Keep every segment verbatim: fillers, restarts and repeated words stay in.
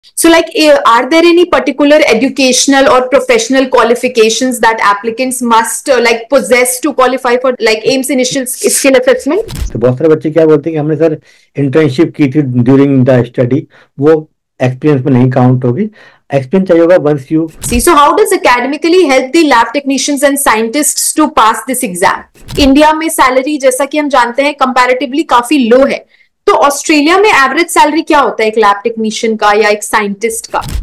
So, like, eh, are there any particular educational or professional qualifications that applicants must uh, like possess to qualify for like AIMS initial skill assessment? तो बहुत सारे बच्चे क्या बोलते हैं कि हमने सर इंटर्नशिप की थी ड्यूरिंग द स्टडी, वो एक्सपीरियंस में नहीं काउंट होगी। एक्सपीरियंस चाहिए होगा once you See, so how does academically help the lab technicians and scientists to pass this exam? India में सैलरी जैसा कि हम जानते हैं कंपैरेटिवली काफी लो है, तो ऑस्ट्रेलिया में एवरेज सैलरी क्या होता है एक लैब टेक्नीशियन का या एक साइंटिस्ट का?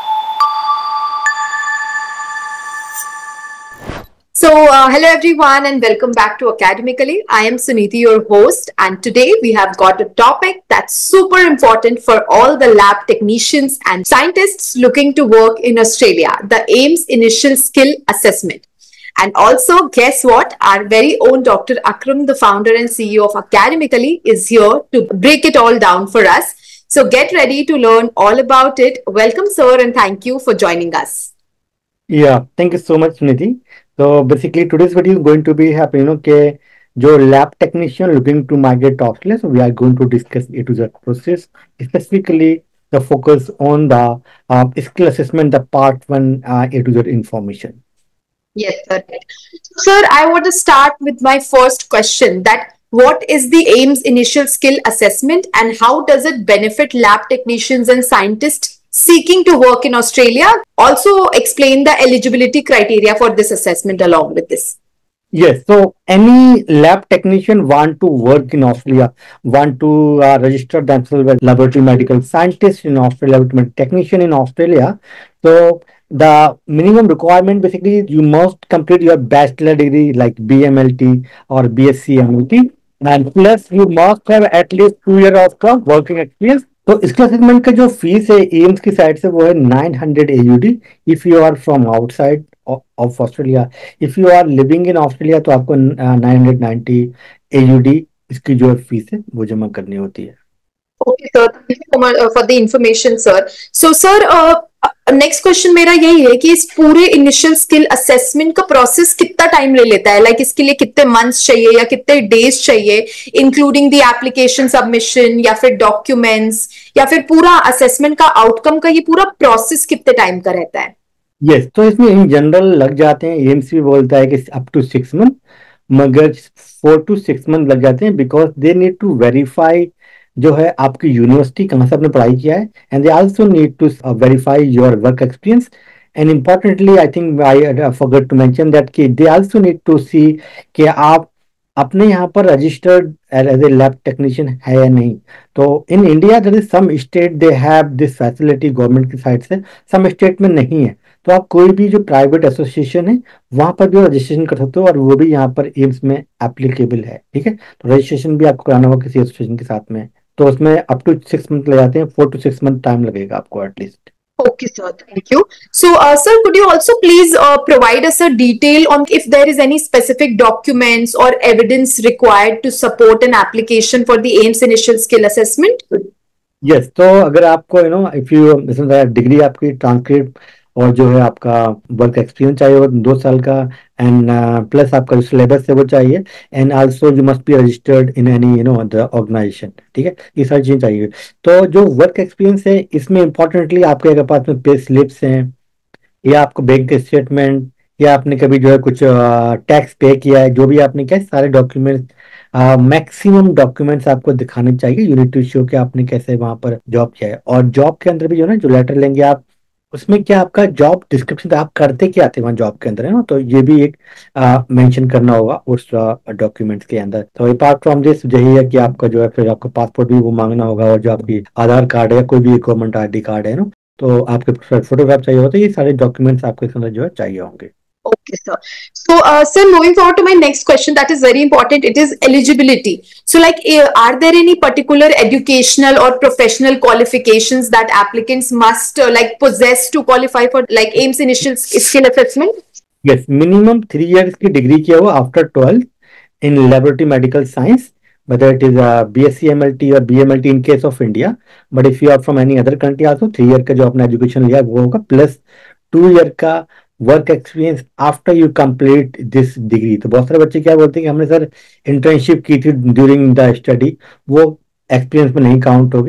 So, uh, hello everyone and welcome back to Academically. I am Suniti, your host, and today we have got a topic that's super important for all the lab technicians and scientists looking to work in Australia, the AIMS Initial Skill Assessment. And also, guess what? Our very own Doctor Akram, the founder and C E O of Academically, is here to break it all down for us. So get ready to learn all about it. Welcome, sir, and thank you for joining us. Yeah, thank you so much, Suniti. So basically today's video is going to be happening, you know, कि जो lab technician looking to migrate to Australia, so we are going to discuss A to Z process, specifically the focus on the uh, skill assessment, the part one uh, A to Z information. Yes, sir. So, sir, I want to start with my first question, that what is the AIMS Initial Skill Assessment and how does it benefit lab technicians and scientists seeking to work in Australia? Also explain the eligibility criteria for this assessment along with this. Yes, so any lab technician want to work in Australia, want to uh, register themselves as laboratory medical scientist in Australia, laboratory technician in Australia. So the minimum requirement basically you must complete your bachelor degree like B M L T or B S c M L T, and plus you must have at least two years of uh, working experience. तो इसके assessment का जो fees है AIIMS की side से वो है nine hundred A U D if you are from outside of Australia. If you are living in Australia तो आपको nine hundred ninety A U D इसकी जो फीस है वो जमा करनी होती है। Okay, sir. Thank you so much uh, for the information, sir. So, sir, uh, next question मेरा यही है कि इस पूरे इनिशियल स्किल असेसमेंट का प्रोसेस कितना टाइम ले लेता है, लाइक like इसके लिए कितने मंथ्स चाहिए या कितने डेज चाहिए, इंक्लूडिंग द एप्लीकेशन सबमिशन या फिर डॉक्यूमेंट्स, या फिर पूरा असेसमेंट का आउटकम का ये पूरा प्रोसेस कितने टाइम का रहता है? यस yes, तो इसमें इन जनरल लग जाते हैं, एम्स भी बोलता है कि अप टू सिक्स मंथ, मगर फोर टू सिक्स मंथ लग जाते हैं because they need to verify जो है आपकी यूनिवर्सिटी कहाँ से आपने पढ़ाई किया है, and they also need to verify your work experience, and importantly I think I forgot to mention that कि they also need to see कि आप अपने यहाँ पर registered as a lab technician है या नहीं। तो in India there is some state they have this facility government की साइड से, सम स्टेट में नहीं है, तो आप कोई भी जो प्राइवेट एसोसिएशन है वहां पर भी रजिस्ट्रेशन कर सकते हो और वो भी यहाँ पर एम्स में एप्लीकेबल है। ठीक है, तो रजिस्ट्रेशन भी आपको कराना होगा किसी एसोसिएशन के साथ में, तो उसमें अप टू सिक्स मंथ लग जाते हैं, four to six month time लगेगा आपको at least. Okay, sir. Thank you. So, uh, sir, could you also please uh, provide us a detail on if there is any specific documents or evidence required to support an application for the AIMS Initial Skill Assessment? Yes, तो अगर आपको you know if you degree आपकी transcript और जो है आपका work experience चाहिए होगा दो साल का, एंड प्लस uh, आपका जो सिलेबस है वो चाहिए, and also you must be registered in any you know the organisation. ठीक है, ये सारी चीजें चाहिए। तो जो वर्क एक्सपीरियंस है इसमें इंपॉर्टेंटली आपके अगर पास में पे स्लिप्स हैं या आपको बैंक स्टेटमेंट या आपने कभी जो है कुछ टैक्स uh, पे किया है, जो भी आपने किया सारे डॉक्यूमेंट्स, मैक्सिमम डॉक्यूमेंट्स आपको दिखाने चाहिए। यूनिट टू शो कि आपने कैसे वहां पर जॉब किया है, और जॉब के अंदर भी जो है जो लेटर लेंगे आप उसमें क्या आपका जॉब डिस्क्रिप्शन आप करते क्या आते हैं वहाँ जॉब के अंदर है ना, तो ये भी एक मेंशन करना होगा उस डॉक्यूमेंट्स के अंदर। तो अपार्ट फ्रॉम दिस यही है कि आपका जो है फिर आपका पासपोर्ट भी वो मांगना होगा, और जो आपकी आधार कार्ड है कोई भी गवर्नमेंट आई डी कार्ड है ना, तो आपके फोटोग्राफ चाहिए होता है, ये सारे डॉक्यूमेंट्स आपके अंदर जो है चाहिए होंगे। Okay, sir. So, uh, sir, moving forward to my next question, that is very important. It is eligibility. So, like, uh, are there any particular educational or professional qualifications that applicants must uh, like possess to qualify for like AIMS Initial Skill Assessment? Yes, minimum three years की degree किया हुआ after twelfth in laboratory medical science, whether it is a B S c M L T or B M L T in case of India, but if you are from any other country also three year का जो अपना education लिया वो होगा, plus two year का work experience after you complete this degree. तो बहुत सारे बच्चे क्या बोलते हैं कि हमने सर इंटर्नशिप की थी ड्यूरिंग द स्टडी, वो एक्सपीरियंस में नहीं काउंट होगी।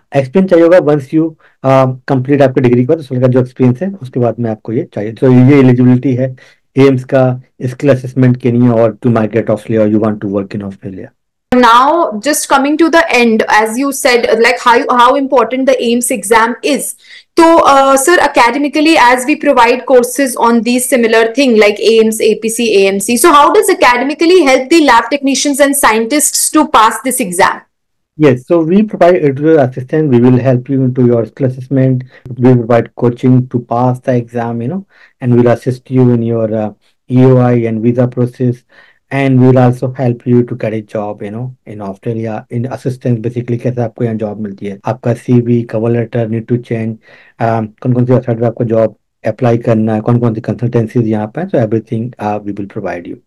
एक्सपीरियंस चाहिए होगा वंस यू कंप्लीट आपकी डिग्री का, दस साल का जो एक्सपीरियंस है उसके बाद में आपको ये चाहिए। तो ये एलिजिबिलिटी है एम्स का स्किल असेसमेंट के लिए, और to migrate Australia, you want to work in Australia. Now, just coming to the end, as you said, like how how important the AIMS exam is. So, uh, sir, academically, as we provide courses on these similar thing like AIMS, A P C, A M C. So, how does academically help the lab technicians and scientists to pass this exam? Yes, so we provide editorial assistance. We will help you into your skill assessment. We provide coaching to pass the exam, you know, and we'll assist you in your uh, E O I and visa process. And we'll also help you to get a job, you know, in Australia. In assistance, basically कैसे आपको यहाँ job मिलती है, आपका CV, cover letter need to change, कौन कौन सी website पे आपको जॉब अप्लाई करना है, कौन कौन सी कंसल्टेंसीज यहाँ पे है, so everything uh, we will provide you.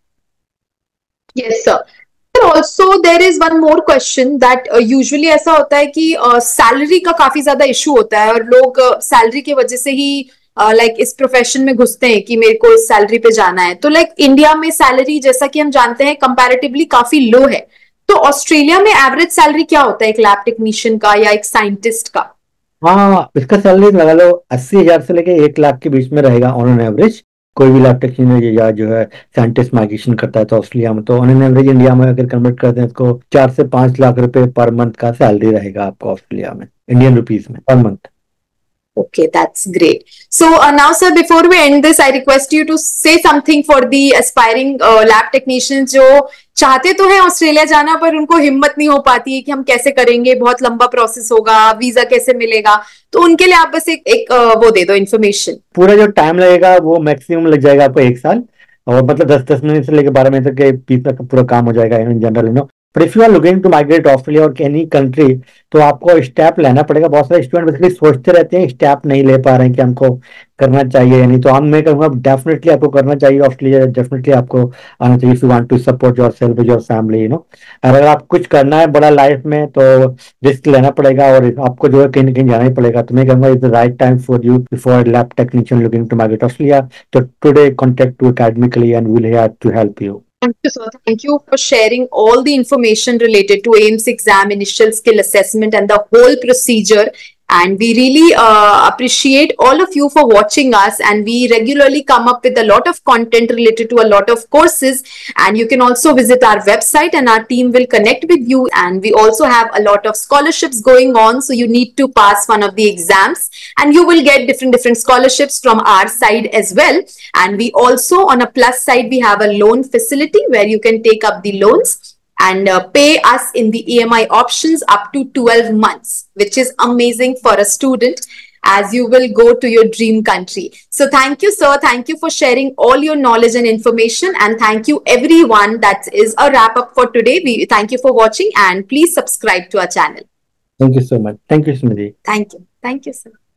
Yes, sir. Also, there is one more question that uh, usually ऐसा होता है कि सैलरी uh, का काफी ज्यादा इशू होता है और लोग सैलरी uh, की वजह से ही लाइक uh, like, इस प्रोफेशन में घुसते हैं कि मेरे को इस सैलरी पे जाना है। तो लाइक like, इंडिया में सैलरी जैसा कि हम जानते हैं कंपैरेटिवली काफी लो है, तो ऑस्ट्रेलिया में एवरेज सैलरी क्या होता है एक लैब टेक्नीशियन का या एक साइंटिस्ट का? हाँ, इसका सैलरी लगा लो अस्सी हजार से लेके एक लाख के बीच में रहेगा ऑन एन एवरेज। कोई भी लैब टेक्नीशियन या जो है साइंटिस्ट माइग्रेशन करता है तो ऑस्ट्रेलिया में, तो ऑन एन एवरेज इंडिया में अगर कन्वर्ट करते हैं इसको चार से पांच लाख रुपए पर मंथ का सैलरी रहेगा आपको ऑस्ट्रेलिया में, इंडियन रुपीस में per month. Okay, that's great. So uh, now, sir, before we end this, I request you to say something for the aspiring uh, lab technicians जो चाहते तो हैं Australia जाना पर उनको हिम्मत नहीं हो पाती है कि हम कैसे करेंगे, बहुत लंबा प्रोसेस होगा, वीजा कैसे मिलेगा, तो उनके लिए आप बस एक, एक uh, वो दे दो इन्फॉर्मेशन। पूरा जो टाइम लगेगा वो मैक्सिमम लग जाएगा आपको एक साल, और मतलब दस दस मिनट से लेकर बारह मिनट तक के बीच तक पूरा काम हो जाएगा in general, you know. But if you are looking to migrate Australia और एनी कंट्री, तो आपको स्टेप लेना पड़ेगा। बहुत सारे स्टूडेंट बेसिकली सोचते रहते हैं, स्टेप नहीं ले पा रहे हैं कि हमको करना चाहिए या नहीं, तो हम मैं कहूँगा डेफिनेटली आपको करना चाहिए ऑस्ट्रेलिया, डेफिनेटली आपको आना चाहिए if you want to support yourself your family, you know. अगर आप कुछ करना है बड़ा लाइफ में तो रिस्क लेना पड़ेगा और आपको जो है कहीं ना कहीं जाना ही पड़ेगा। तो मैं कहूँगा is the right time for you for lab technician looking to migrate Australia. तो today contact to academically and we'll here to help you. Thank you, sir. Thank you for sharing all the information related to AIMS exam, initial skill assessment, and the whole procedure. And we really uh, appreciate all of you for watching us. And we regularly come up with a lot of content related to a lot of courses. And you can also visit our website and our team will connect with you. And we also have a lot of scholarships going on. So you need to pass one of the exams and you will get different, different scholarships from our side as well. And we also, on a plus side, we have a loan facility where you can take up the loans and uh, pay us in the E M I options up to twelve months, which is amazing for a student as you will go to your dream country. So thank you, sir. Thank you for sharing all your knowledge and information. And thank you, everyone. That is a wrap up for today. We thank you for watching and please subscribe to our channel. Thank you so much. Thank you, Smriti. Thank you. Thank you, sir.